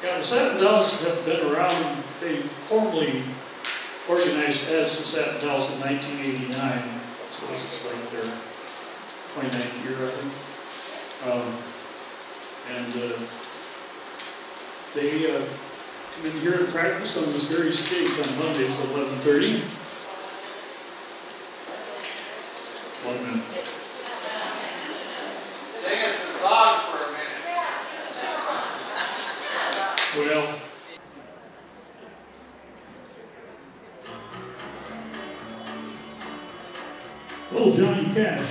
Yeah, the Satin Dolls have been around. They formally organized as the Satin Dolls in 1989, so this is like their 29th year, I think. They come in here and practice on this very stage on Mondays at 11:30. 1 minute. Sing us a song for a minute. Well, little Johnny Cash.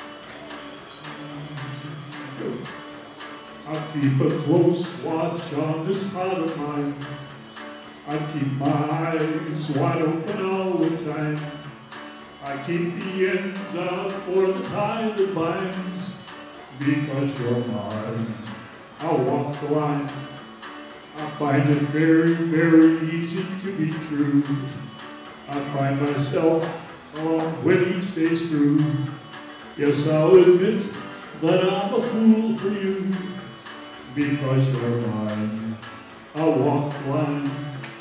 I'll keep a close watch on this heart of mine. I keep my eyes wide open all the time. I keep the ends out for the tie that binds. Because you're mine, I'll walk the line. I find it very, very easy to be true. I find myself alone when each day's through. Yes, I'll admit that I'm a fool for you. Because you're mine, I'll walk the line.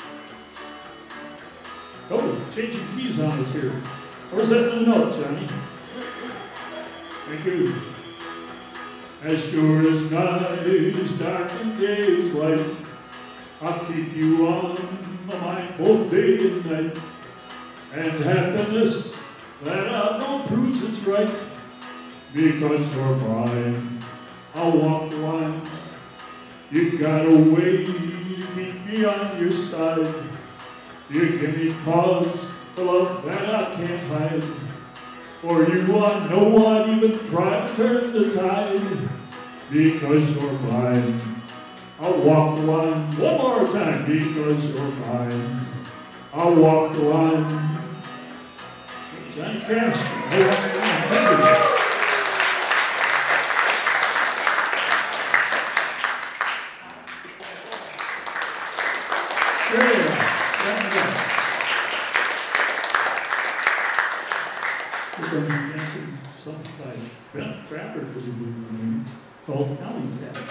Oh, changing keys on us here. Where's that new note, Johnny? Thank you. As sure as night is dark and day is light, I'll keep you on my mind both day and night. And happiness that I know proves it's right. Because you're mine, I'll walk the line. You got a way to keep me on your side. You give me cause for love that I can't hide. For you I know I'd even try to turn the tide. Because you're mine, I'll walk the line. One more time. Because you're mine, I'll walk the line. Johnny Cash, I'll walk the line. Thank you. Something like Trapper was a good name called Alley Cat.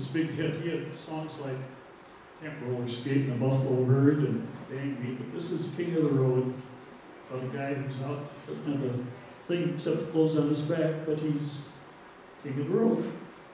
his big hit. He had songs like Can't Roller Skate and the Buffalo Herd and Bang Me, but this is King of the Road, about a guy who's out, doesn't have a thing except clothes on his back, but he's King of the Road.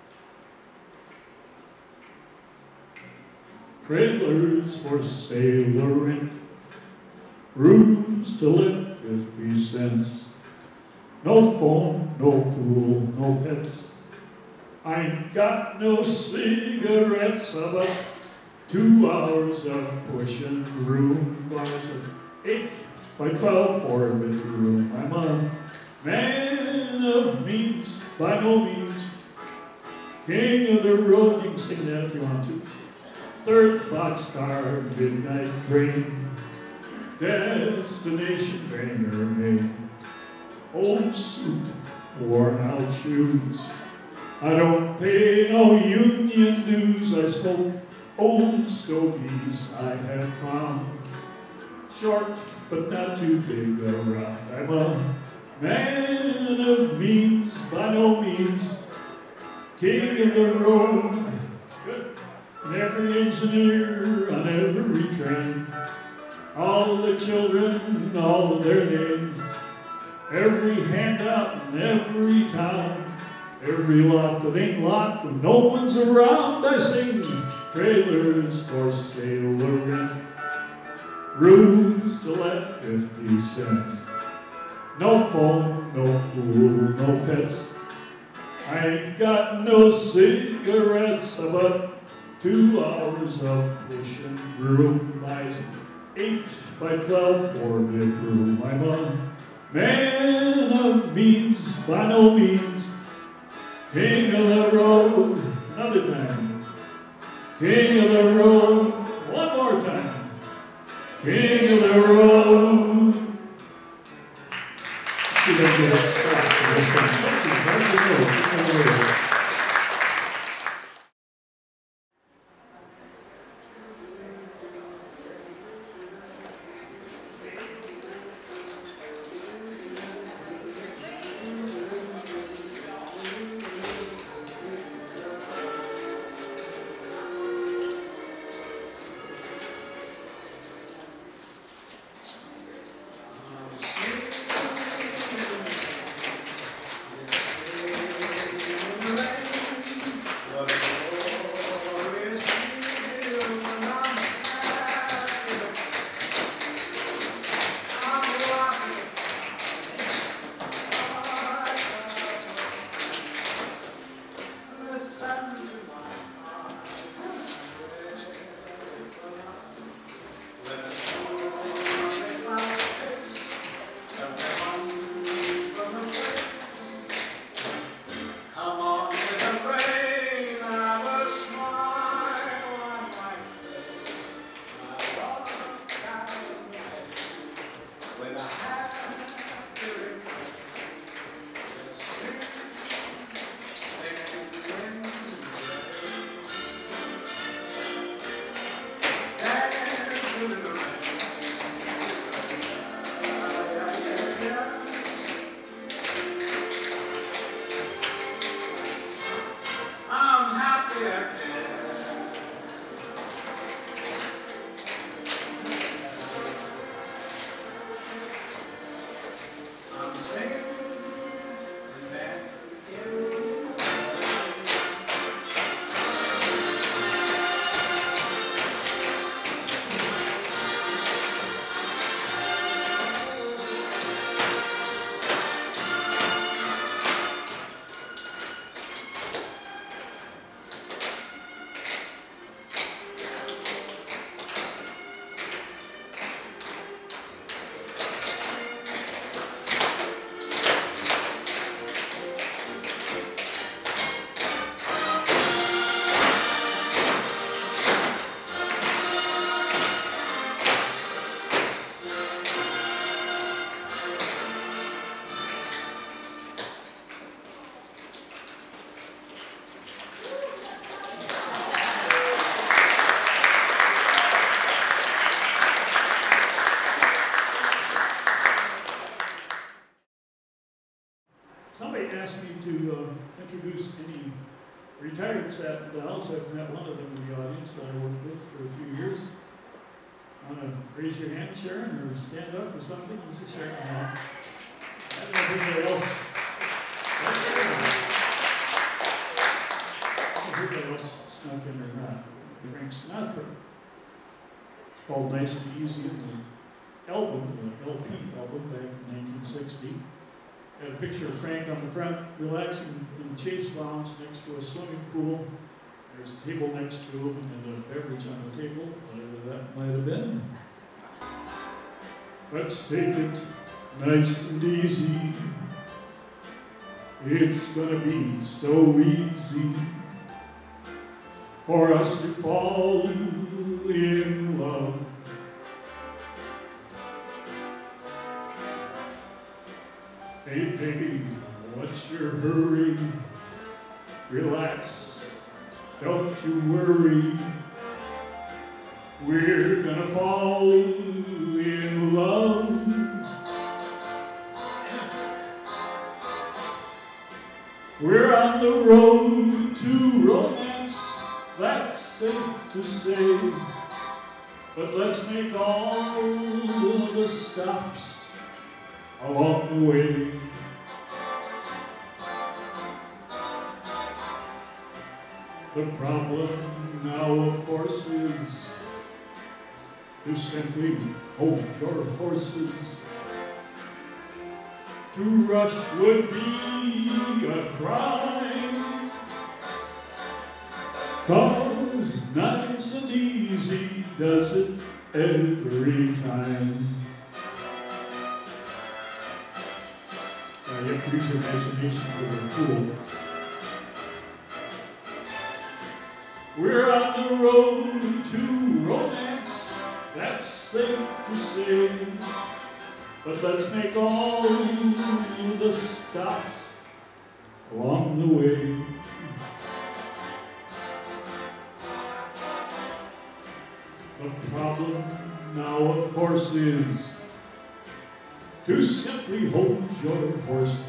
Trailers for sale or rent, rooms to let 50 cents. No phone, no pool, no pets. I ain't got no cigarettes. About 2 hours of pushing room. Buys an 8 by 12 4-bedroom. I'm a man of means, by no means. King of the road, you can sing that if you want to. Third boxcar, midnight train. Destination Bangor, Maine. Old suit, worn out shoes. I don't pay no union dues. I smoke old stogies I have found. Short, but not too big around. I'm a man of means, by no means. King of the road. Good. And every engineer on every train. All the children, all of their names. Every handout in every town, every lot that ain't locked when no one's around. I sing trailers for sale or rent, rooms to let 50 cents. No phone, no pool, no pets. I ain't got no cigarettes. About 2 hours of pushing broom. Buys an 8 by 12 4-bedroom. I'm a man of means, by no means. King of the road. Another time. King of the road. One more time. King of the road. You don't get it. Somebody asked me to introduce any retired Satin dolls. I've met one of them in the audience that I worked with for a few years. Want to raise your hand, Sharon, or stand up or something? This is Sharon. I don't know if anybody else. I don't know if anybody else snuck in or not. Frank Sinatra. It's called Nice and Easy, the album, the LP album back in 1960. Got a picture of Frank on the front, relaxing in the Chase Lounge next to a swimming pool. There's a table next to him and a beverage on the table, whatever that might have been. Let's take it nice and easy. It's gonna be so easy for us to fall in love. Hey baby, what's your hurry? Relax, don't you worry. We're gonna fall in love. We're on the road to romance, that's safe to say. But let's make all the stops along the way. The problem now, of course, is to simply hold your horses. To rush would be a crime, 'cause nice and easy does it every time. You have to use your imagination for the pool. We're on the road to romance, that's safe to say. But let's make all the stops along the way. The problem now, of course, is to simply hold your horses.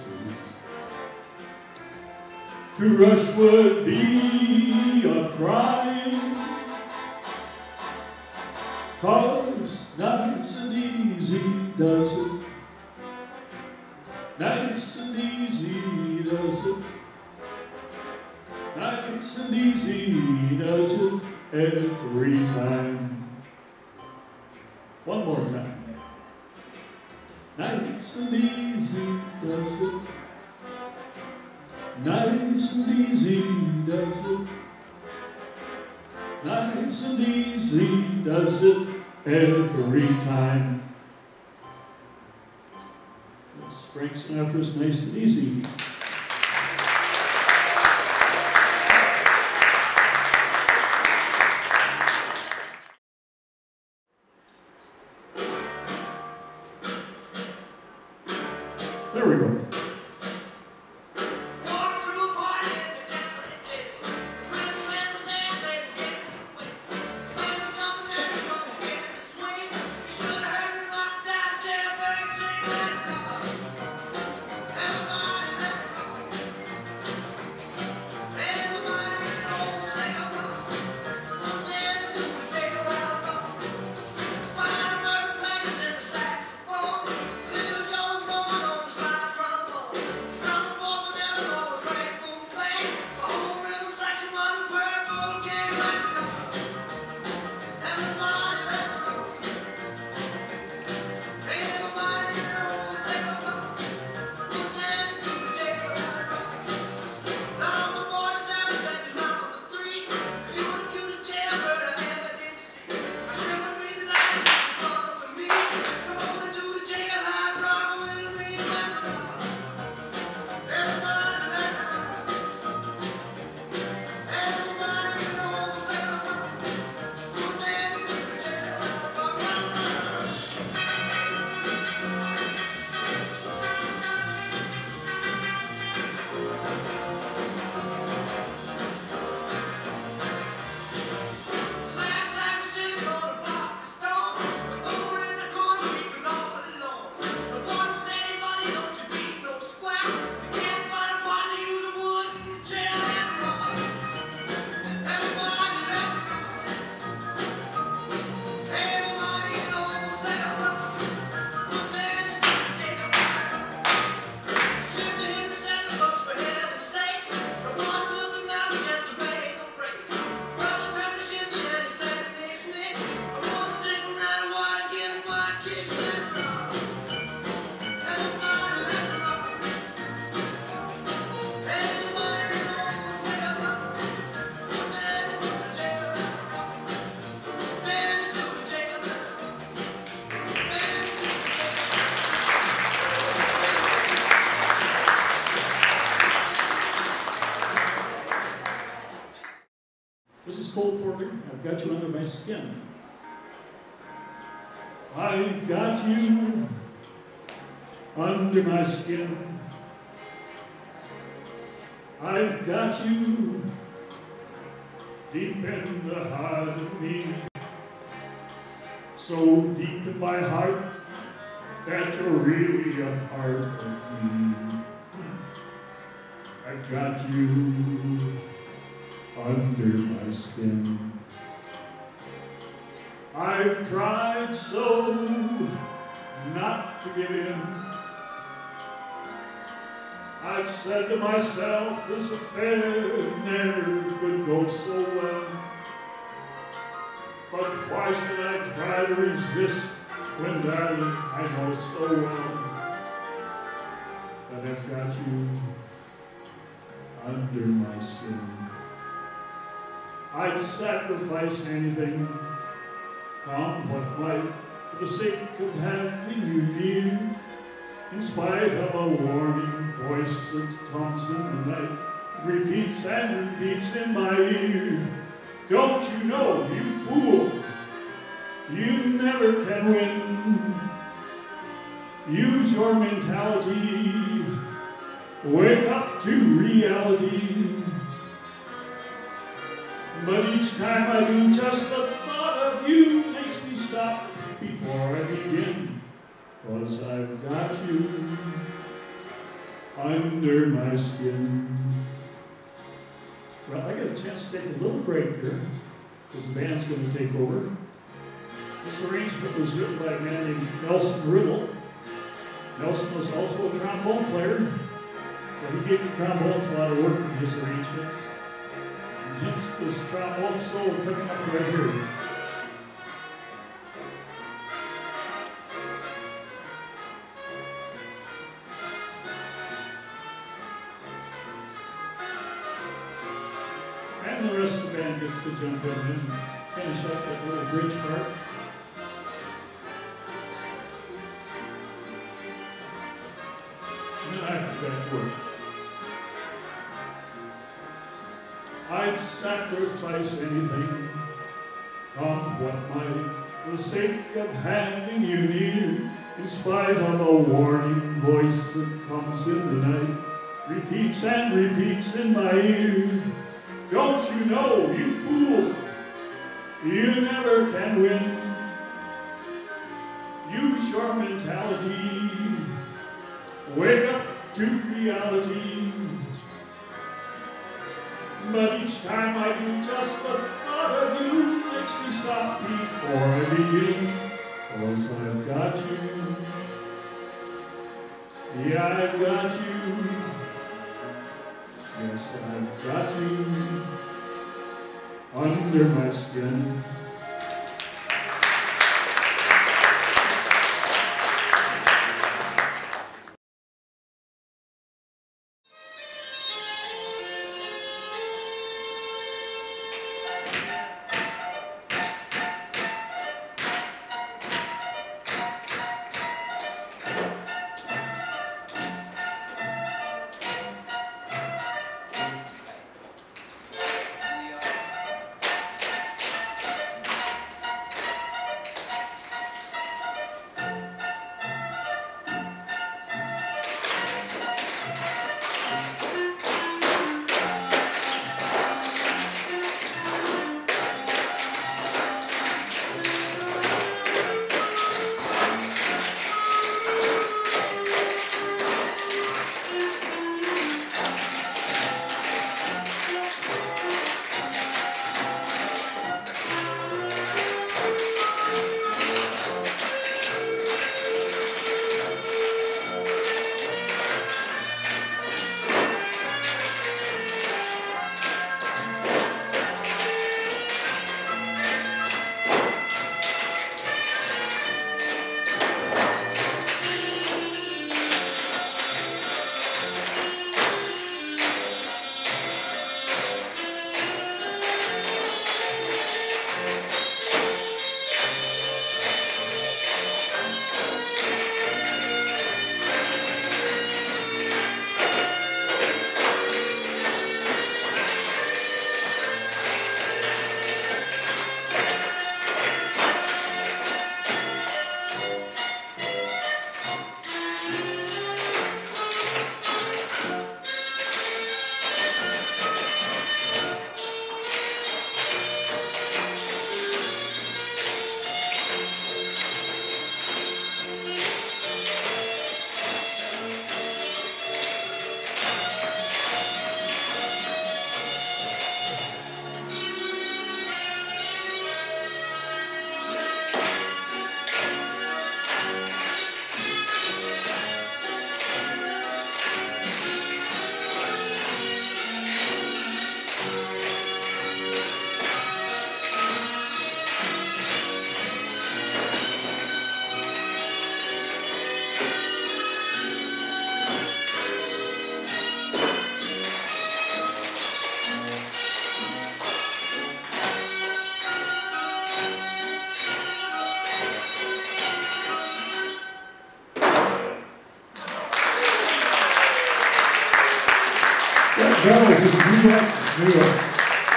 To rush would be a crime, 'cause nice and easy does it. Nice and easy does it. Nice and easy does it every time. One more time. Nice and easy does it. Nice and easy does it. Nice and easy does it every time. That's Frank Sinatra's Nice and Easy. There we go. recorder. I've got you under my skin. I've got you under my skin. I've got you deep in the heart of me. So deep in my heart that you're really a part of me. I've got you under my skin. I've tried so not to give in. I've said to myself, this affair never could go so well. But why should I try to resist when, darling, I know so well that I've got you under my skin. I'd sacrifice anything, come what might, for the sake of having you near, in spite of a warning voice that comes in the night, repeats and repeats in my ear. Don't you know, you fool, you never can win. Use your mentality, wake up to reality. But each time I do, just the thought of you makes me stop before I begin. 'Cause I've got you under my skin. Well, I got a chance to take a little break here, because the band's going to take over. This arrangement was written by a man named Nelson Riddle. Nelson was also a trombone player, so he gave the trombones a lot of work in his arrangements. And hence this trombone solo coming up right here. And the rest of the band gets to jump in and finish up that little bridge part. And then after that work. I'd sacrifice anything, come what might, for the sake of having you near, in spite of a warning voice that comes in the night, repeats and repeats in my ear. Don't you know, you fool, you never can win. Use your mentality, wake up to reality. But each time I do, just the thought of you makes me stop before I begin. 'Cause I've got you, yeah, I've got you. Yes, I've got you under my skin. That was in New York.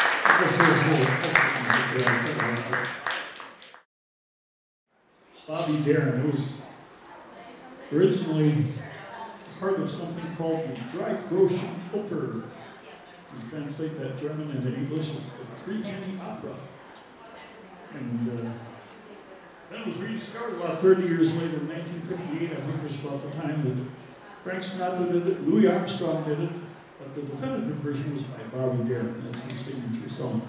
Bobby Dynan, who was originally part of something called the Dry Groschen Oper. You translate that German into English, it's the three-penny opera. And that was restarted about 30 years later, in 1958, I think was about the time that Frank Sinatra did it, Louis Armstrong did it, but the definitive version was by Bobby Dynan. That's his signature song.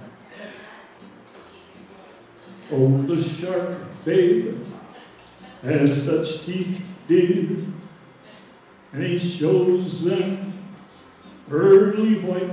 Oh, the shark, babe, has such teeth, dear, and he shows them pearly white.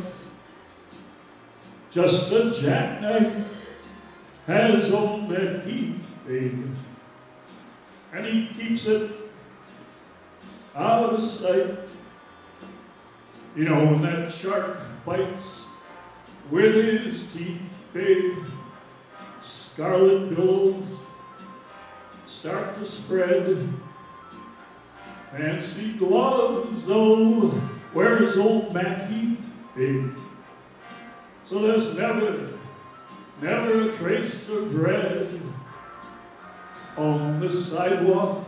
Just a jackknife has old that heat, babe, and he keeps it out of sight. You know, when that shark bites with his teeth, babe, scarlet billows start to spread. Fancy gloves, oh, where's old Mac Heath, babe? So there's never a trace of dread on the sidewalk.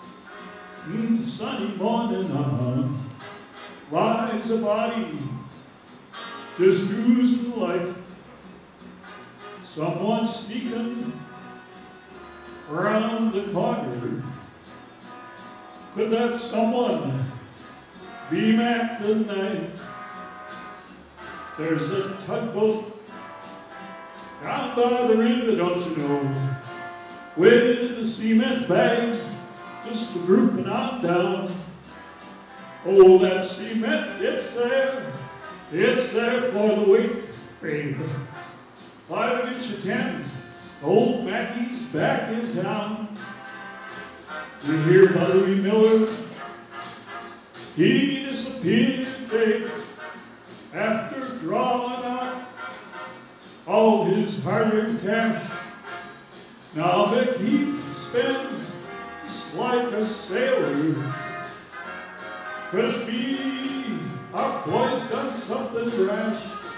Sunny morning on lies a body just oozing life. Someone sneaking around the corner. Could that someone be Mac the Knife? There's a tugboat down by the river, don't you know, with the cement bags just drooping on down. Oh, that cement, it's there for the weight, babe. 5 against your 10, old Mackie's back in town. We hear about Louis Miller, he disappeared, babe, after drawing out all his hard-earned cash. Now Mick Heath spends just like a sailor. Could it be our boy's done something rash?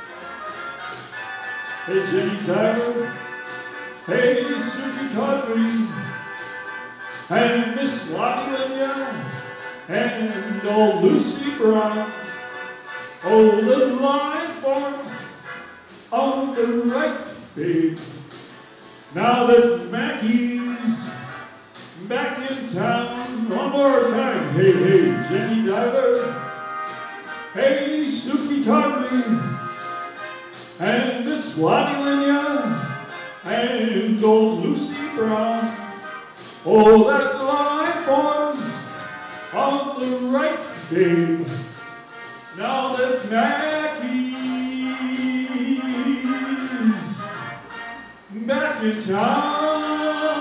Hey, Jenny Diver, hey, Suki Tawdry, and Miss Lottie Linya, and old Lucy Brown. Oh, the line forms on the right, babe. Now that Mackie's back in town, one more time. Hey, hey, Jenny Diver, hey, Suki Tawdry, and Miss Lottie Linya, and old Lucy Brown. Oh, that line forms on the right, babe. Now that Mackie's back in town.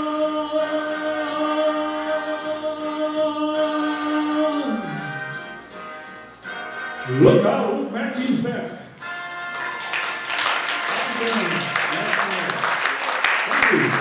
Look out, Mackie's back. Thank you.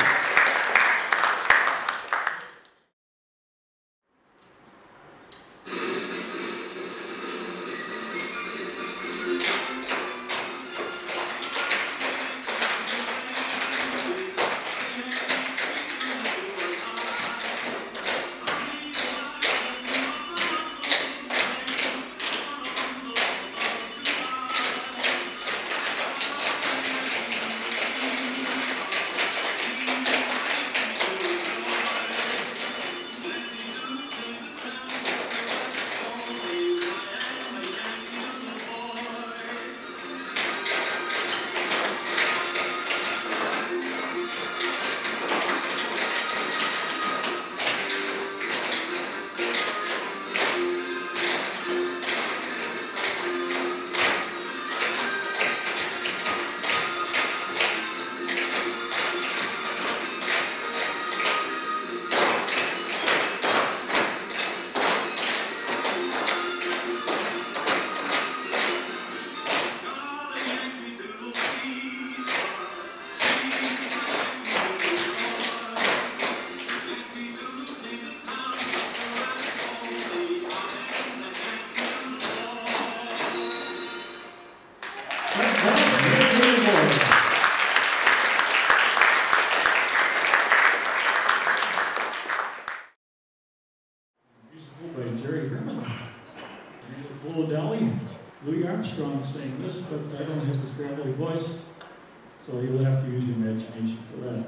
Louis Armstrong sang this, but I don't have his gravelly voice, so you'll have to use your imagination for that.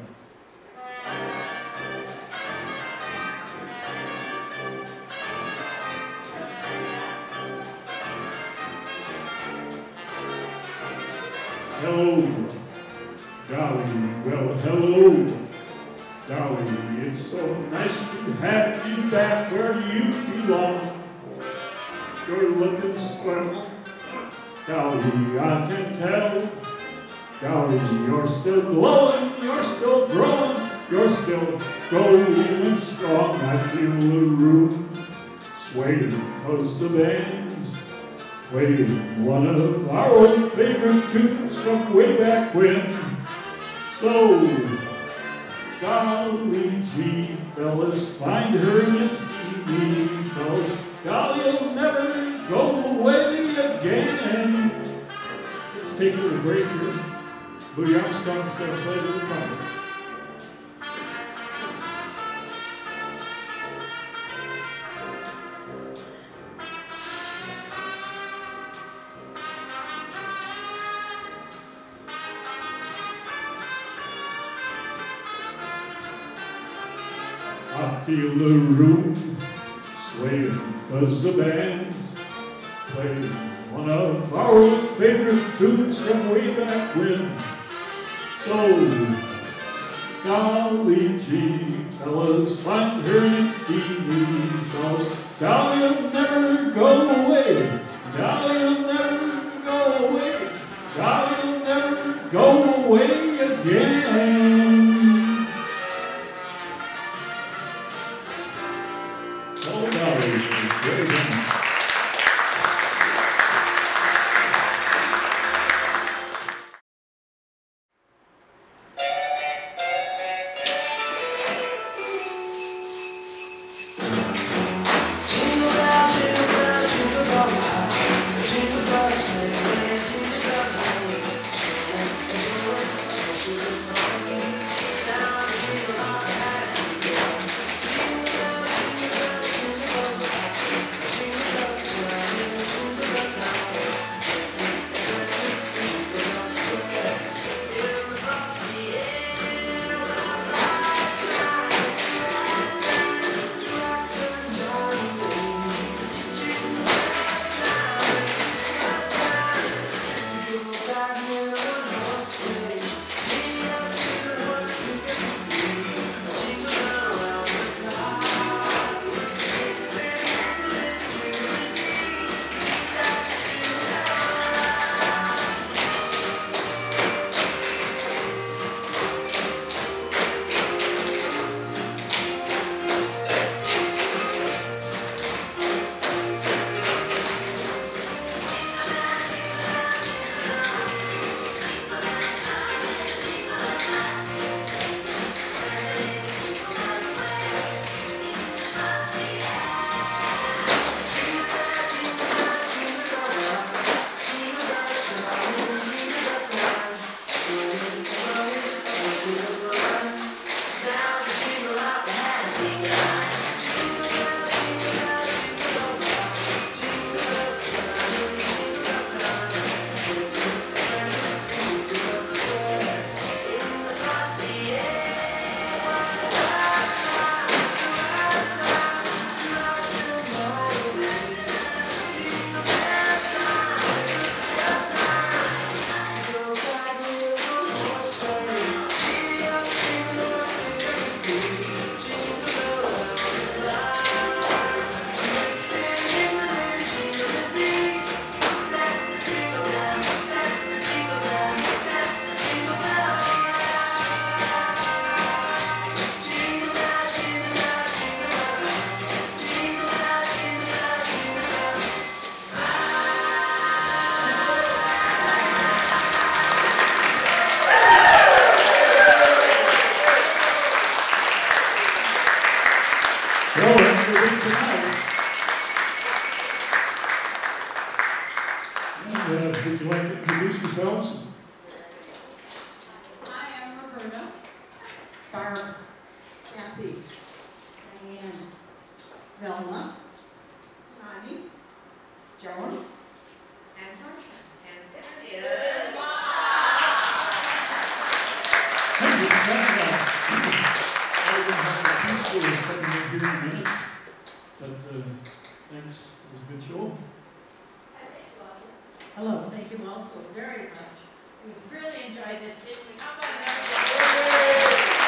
Hello, Dolly, well, hello, Dolly, it's so nice to have you back where you belong. You're looking swell, Dolly, I can tell. Dolly, you're still glowing, you're still growing, you're still going strong. I feel the room swaying cause the band's playing one of our old favorite tunes from way back when. So, Dolly G, fellas, find her in TV, fellas. Dolly will never go away again. Let's take a little break here. Louis Armstrong's going to play a little trumpet. I feel the room swaying cause the band's playing one of our old favorite tunes from way back when. So, Dolly G, fellas, find her in TV, fellas. Dolly will never go away. Dolly will never go away. Dolly will never go away again. Oh, Dolly, very good. Would you like to introduce yourselves? Hi, I'm Roberta. Barb. Kathy. Diane. Velma. Connie. Joan. and Harsha. And there it is. Thank you. Everyone's coming in here in a minute. But thanks. It was a good show. Hello, thank you all so very much. We really enjoyed this, didn't we? How about everybody?